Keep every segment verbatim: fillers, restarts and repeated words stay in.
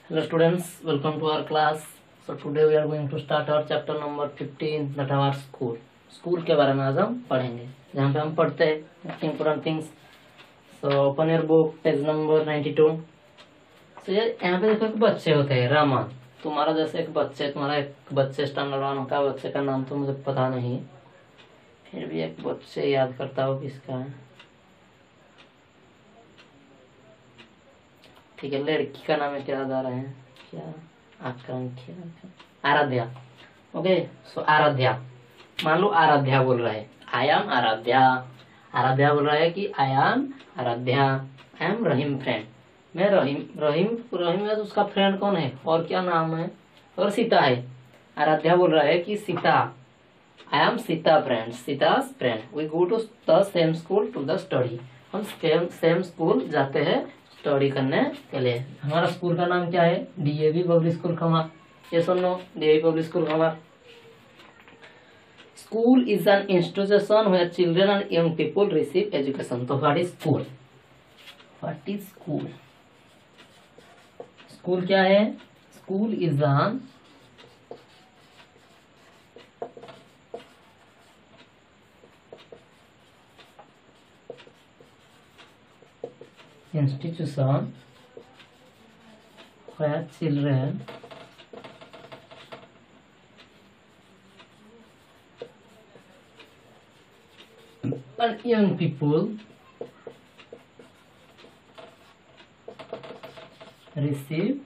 Hello students, welcome to our class. So today we are going to start our chapter number fifteen, that our school. School के बारे में आज हम पढ़ेंगे, जहाँ पे हम पढ़ते हैं important things. So open your book, page number ninety-two. So ये यहाँ पे देखो कि बच्चे होते हैं. रामा, तुम्हारा जैसे एक बच्चे, तुम्हारा एक बच्चे स्टैंडर्ड वन का बच्चे का नाम तो मुझे पता नहीं, फिर भी एक बच्चे याद करता हो किसका है. ठीक है, लड़की का नाम क्या बता रहे हैं, क्या आकांक्षा, आराध्या. ओके, सो आराध्या, मान लो आराध्या बोल रहा है, आई एम आराध्या. आराध्या बोल रहा है कि I am Aaradhya, I am Rahim friend. मैं रहीम रहीम रहीम है तो उसका फ्रेंड कौन है और क्या नाम है, और सीता है. आराध्या बोल रहा है कि Sita, I am Sita friend, Sita friend. We go to the same school to the study. हम सेम सेम स्कूल जाते हैं स्टडी करने के लिए. हमारा स्कूल का नाम क्या है, D A V public school Khamar. ये सुनो, D A V public school Khamar. School is an institution where children and young people receive education. तो what is school, what is school. School क्या है, school is an institution where children and young people receive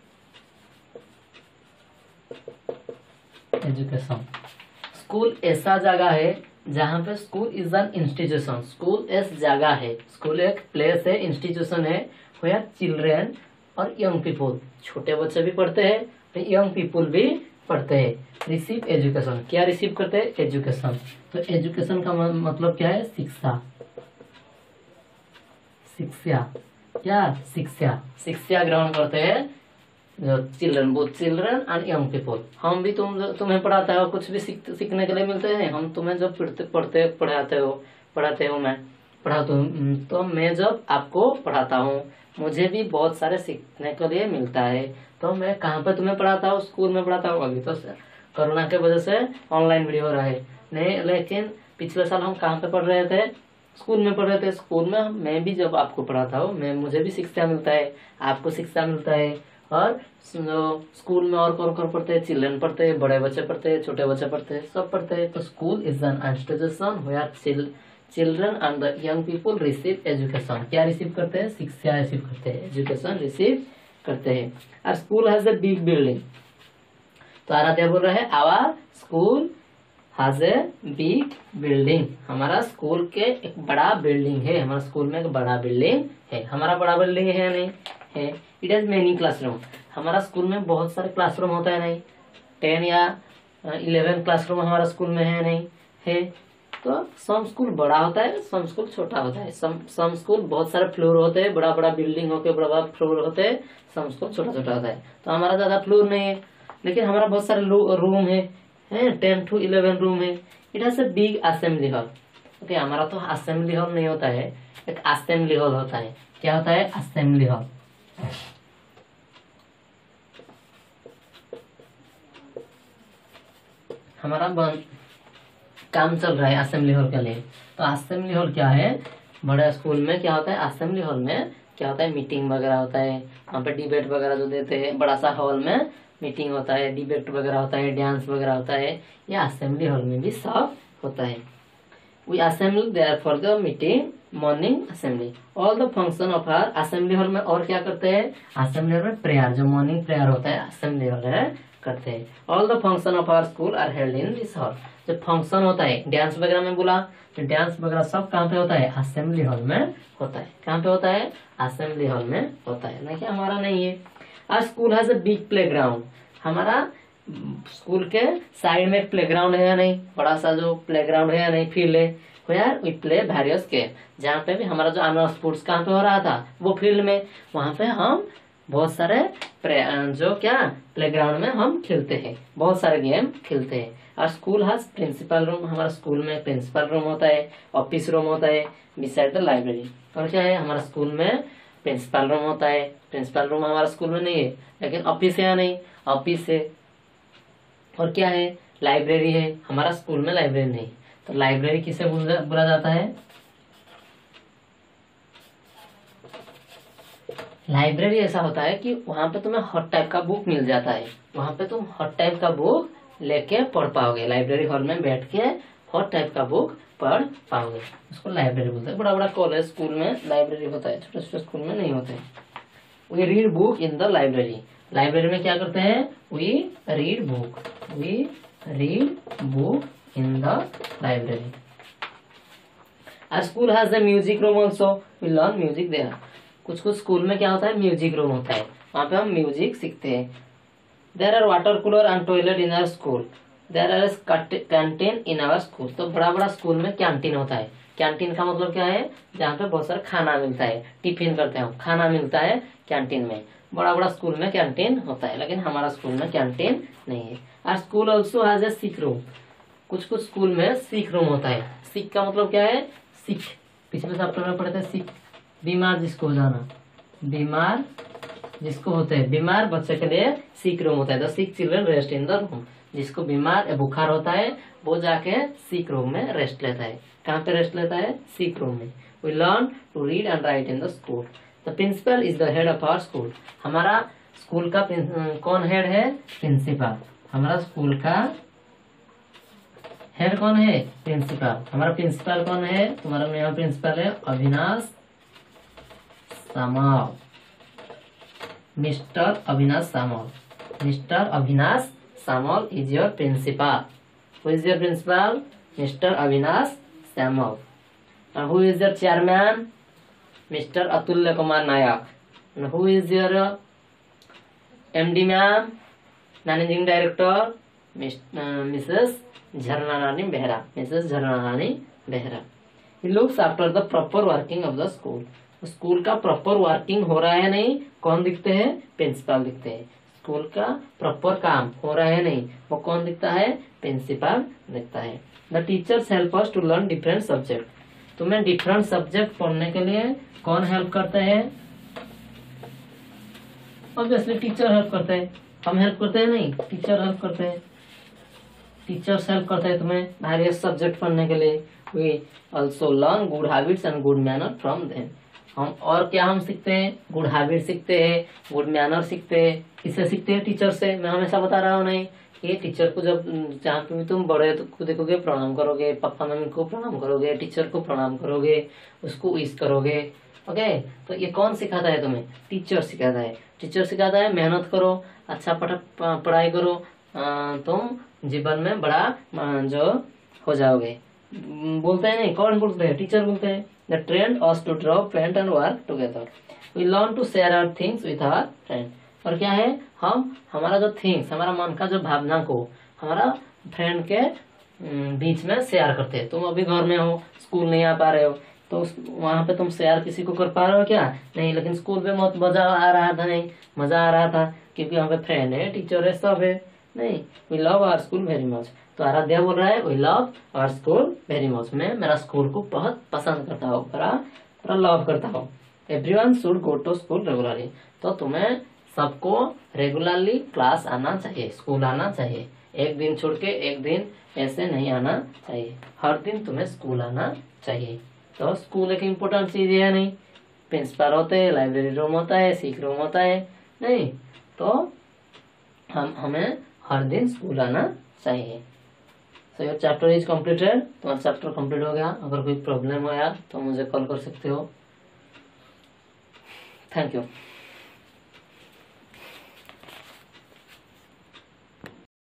education. School ऐसा जगह है जहाँ पे school is an institution. School ऐसी जगह है, स्कूल एक प्लेस है, इंस्टीट्यूशन है, वेयर चिल्ड्रेन और यंग पीपल, छोटे बच्चे भी पढ़ते हैं, यंग पीपल भी पढ़ते हैं. रिसीव एजुकेशन, क्या रिसीव करते हैं, एजुकेशन. तो एजुकेशन का मतलब क्या है, शिक्षा. शिक्षा क्या, शिक्षा शिक्षा ग्रहण करते हैं जो children, both children and young people. हम भी तुम तुम्हें पढ़ाता हो, कुछ भी सीख, सीखने के लिए मिलते हैं. हम तुम्हें जब पढ़ते पढ़ते पढ़ाते हो पढ़ाते हो मैं पढ़ाता हूँ, तो मैं जब आपको पढ़ाता हूँ मुझे भी बहुत सारे सीखने के लिए मिलता है. तो मैं कहाँ पे तुम्हें पढ़ाता हूँ, स्कूल में पढ़ाता हूँ. अभी तो कोरोना के वजह से ऑनलाइन वीडियो हो रहा है नहीं, लेकिन पिछले साल हम कहाँ पे पढ़ रहे थे, स्कूल में पढ़ रहे थे. स्कूल में मैं भी जब आपको पढ़ाता हूँ, मैं मुझे भी शिक्षा मिलता है, आपको शिक्षा मिलता है. और स्कूल में और कौन कौन पढ़ते हैं, चिल्ड्रन पढ़ते हैं, बड़े बच्चे पढ़ते हैं, छोटे बच्चे पढ़ते हैं, सब पढ़ते हैं. तो school is an institution where children and the young people receive education. क्या रिसीव करते हैं, शिक्षा रिसीव करते हैं, एजुकेशन रिसीव करते हैं. और school has a big building. तो आराध्या बोल रहा है our school has a big building. हमारा स्कूल के एक बड़ा बिल्डिंग है, हमारा स्कूल में एक बड़ा बिल्डिंग है. हमारा बड़ा बिल्डिंग है नहीं है. It has many classroom. हमारा स्कूल में बहुत सारे क्लासरूम होता है नहीं, टेन या इलेवन क्लासरूम हमारा स्कूल में है नहीं है. तो सम स्कूल बड़ा होता है, सम स्कूल छोटा होता है. सम सम स्कूल बहुत सारे फ्लोर होते हैं, बड़ा बड़ा बिल्डिंग होके बड़ा बड़ा फ्लोर होते हैं. सम स्कूल छोटा छोटा होता है. तो हमारा ज्यादा फ्लोर नहीं है, लेकिन हमारा बहुत सारे रूम है, टेन टू इलेवन रूम है. It has a big assembly hall. Okay, हमारा तो असेंबली हॉल नहीं होता है, एक असेंबली हॉल होता है. क्या होता है, असेंबली हॉल. हमारा बंद काम चल रहा है असेंबली हॉल के लिए. तो असेंबली हॉल क्या है, बड़े स्कूल में क्या होता है, असेंबली हॉल में क्या होता है, मीटिंग वगैरह होता है. वहाँ पे डिबेट वगैरह जो देते हैं, बड़ा सा हॉल में मीटिंग होता है, डिबेट वगैरह होता है, डांस वगैरह होता है. ये असेंबली हॉल में भी सब होता है. We assembly there for the meeting, morning assembly. All the function of our. Assembly hall में और क्या करते हैं, असेंबली हॉल में प्रेयर, जो मॉर्निंग प्रेयर होता है असेंबली हॉल में करते हैं. All the function of our school are held in this hall. जो फंक्शन होता है, डांस वगैरह में बोला, तो डांस वगैरह सब कहाँ पे होता है, असेंबली हॉल में होता है. कहाँ पे होता है, असेंबली हॉल में होता है. नहीं, हमारा नहीं है. Our school has a big play ground. हमारा स्कूल के साइड में प्ले ग्राउंड है या नहीं, बड़ा सा जो प्ले ग्राउंड है या नहीं, फील्ड है. Where we play various game. जहाँ पे भी हमारा जो एनुअल स्पोर्ट्स कहाँ पे हो रहा था, वो फील्ड में, वहाँ पे हम बहुत सारे जो क्या प्लेग्राउंड में हम खेलते हैं, बहुत सारे गेम खेलते हैं. और स्कूल हैज प्रिंसिपल रूम. हमारा स्कूल में प्रिंसिपल रूम होता है, ऑफिस रूम होता है, बिसाइड द लाइब्रेरी. और क्या है, हमारा स्कूल में प्रिंसिपल रूम होता है। प्रिंसिपल रूम हमारा स्कूल में नहीं है, लेकिन ऑफिस है या नहीं, ऑफिस है। और क्या है, लाइब्रेरी है, हमारा स्कूल में लाइब्रेरी नहीं, तो लाइब्रेरी किसे बोला जाता है, लाइब्रेरी ऐसा होता है कि वहां पे तुम्हें हर टाइप का बुक मिल जाता है, वहां पे तुम हर टाइप का बुक लेके पढ़ पाओगे, लाइब्रेरी हॉल में बैठ के हर टाइप का बुक पढ़ पाओगे, उसको लाइब्रेरी बोलते हैं। बड़ा बड़ा कॉलेज स्कूल में लाइब्रेरी होता है, छोटे छोटे स्कूल में नहीं होते। We read book in the library, library में क्या करते हैं, we read book, we read book in the library. Our school has a music room also, we learn music there. कुछ कुछ स्कूल में क्या होता है, म्यूजिक रूम होता है, वहाँ पे हम म्यूजिक सीखते हैं। There are water cooler and toilet in our school, there are canteen in our school. तो बड़ा बड़ा स्कूल में कैंटीन होता है। कैंटीन का मतलब क्या है, जहाँ पे बहुत सारा खाना मिलता है, टिफिन करते हैं, खाना मिलता है कैंटीन में। बड़ा बड़ा स्कूल में कैंटीन होता है, लेकिन हमारा स्कूल में कैंटीन नहीं है। Our school also has a sick room, कुछ कुछ स्कूल में सिक रूम होता है। सिक का मतलब क्या है, सिक, पिछले चैप्टर में पढ़े थे, सिक बीमार जिसको हो जाना, बीमार जिसको होते हैं, बीमार बच्चे के लिए सिक रूम होता है। The sick children rest in the room, जिसको बीमार या बुखार होता है वो जाके सिक रूम में रेस्ट लेता है। कहाँ पे रेस्ट लेता है, सिक रूम में। We learn to read and write in the school. The principal is the head of our school, हमारा स्कूल का कौन हेड है, प्रिंसिपल। हमारा स्कूल का हेड कौन है, प्रिंसिपल। हमारा प्रिंसिपल कौन है, तुम्हारा यहाँ प्रिंसिपल है Avinash Samal, Mr Avinash Samal, Mr Avinash Samal is your principal. Who is your principal, Mr Avinash Samal. And who is your chairman, Mr Atulya Kumar Nayak. And who is your M D ma'am, managing director, Mrs Jharna Rani Behera, Mrs Jharna Rani Behera. He looks after the proper working of the school, school का proper working हो रहा है नहीं, कौन दिखते हैं, principal दिखते हैं। स्कूल का प्रॉपर काम हो रहा है नहीं, वो कौन दिखता है, प्रिंसिपल दिखता है। The teachers help us to learn different subject, तुम्हें डिफरेंट सब्जेक्ट पढ़ने के लिए कौन हेल्प करते हैं, ऑब्वियसली टीचर हेल्प करते हैं। हम हेल्प करते हैं नहीं, टीचर हेल्प करते हैं। टीचर्स हेल्प करते हैं तुम्हें वेरियस सब्जेक्ट पढ़ने के लिए। We also learn good habits and good manner from them, हम और क्या हम सीखते हैं, गुड हैबिट सीखते हैं, गुड मैनर सीखते हैं। किससे सीखते हैं, टीचर से। मैं हमेशा बता रहा हूँ नहीं, ये टीचर को जब जहाँ पे भी तुम बड़े तो देखोगे प्रणाम करोगे, पापा मम्मी को प्रणाम करोगे, टीचर को प्रणाम करोगे, उसको विश करोगे। ओके, तो ये कौन सिखाता है तुम्हें, टीचर सिखाता है। टीचर सिखाता है मेहनत करो, अच्छा पढ़ाई करो, तुम जीवन में बड़ा जो हो जाओगे। बोलते हैं नहीं, कौन बोलते हैं, टीचर बोलते हैं। The trend was to draw, paint and work together. We learn to share our things with our friend. और क्या है, हम हमारा जो थिंग्स, हमारा मन का जो भावना को हमारा फ्रेंड के बीच में शेयर करते हैं। तुम अभी घर में हो, स्कूल नहीं आ पा रहे हो, तो वहाँ पे तुम शेयर किसी को कर पा रहे हो क्या, नहीं। लेकिन स्कूल में बहुत मजा आ रहा था, नहीं मजा आ रहा था क्योंकि वहाँ पे फ्रेंड है, टीचर है, सब है, नहीं। We love our school very much, तो आराध्या बोल रहा है we love our school very much, मैं मेरा स्कूल को बहुत पसंद करता हूँ, बड़ा बड़ा लव करता हूँ। Everyone should go to school regularly, तो तुम्हें सबको रेगुलरली क्लास आना चाहिए, स्कूल आना चाहिए। एक दिन छोड़ के एक दिन ऐसे नहीं आना चाहिए, हर दिन तुम्हें स्कूल आना चाहिए। तो स्कूल एक इम्पोर्टेंट चीज है, नहीं। प्रिंसिपल होते हैं, लाइब्रेरी रूम होता है, सीख रूम होता है, नहीं। तो हम हमें हर दिन स्कूल आना चाहिए। So your chapter is completed, तुम्हारा चैप्टर कंप्लीट हो गया। अगर कोई प्रॉब्लम हो यार तो मुझे कॉल कर सकते हो। Thank you.